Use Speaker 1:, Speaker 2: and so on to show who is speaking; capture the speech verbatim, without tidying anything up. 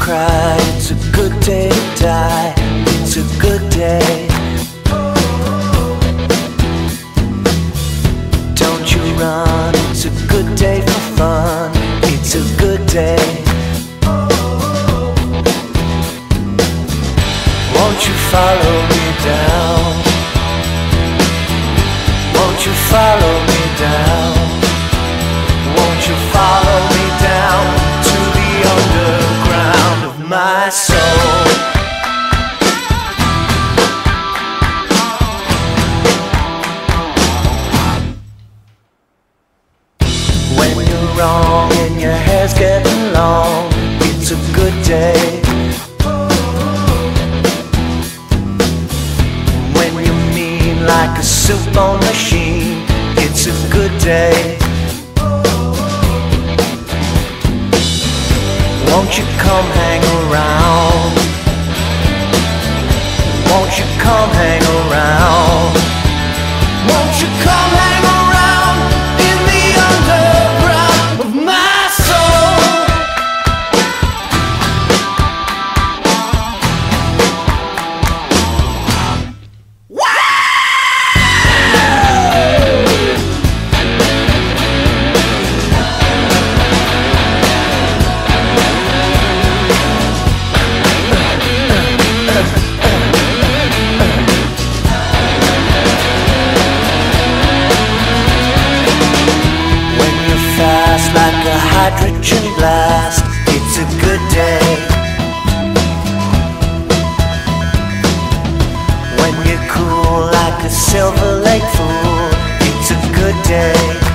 Speaker 1: cry, it's a good day to die. It's a good day. Don't you run, it's a good day for fun. It's a good day. Won't you follow me down? Won't you follow me down? Won't you follow me down to the underground of my soul? When you're wrong and your hair's getting long, it's a good day. When you're mean like a soup on machine, it's a good day. Won't you come hang around? Won't you come hang around? Won't you come hang around in the underground of my soul? Like a hydrogen blast, it's a good day. When you're cool like a Silver Lake fool, it's a good day.